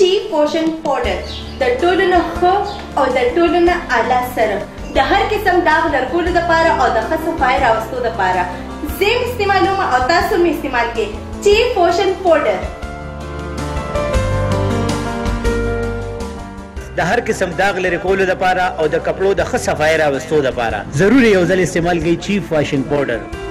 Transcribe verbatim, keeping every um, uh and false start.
چیف واشن پاوډر د ټولو نه ښه او د ټولو نه اعلی سره د هر قسم داغ لرګولو دپاره او د ښه صفایي راوستو دپاره زه یې استعمالوم او تاسو هم استعمال کړئ چیف واشن پاوډر د هر قسم داغ لرې کولو دپاره او د کپړو د ښه صفایي راوستو دپاره ضرور یو ځل استعمال کړئ چیف واشن پاوډر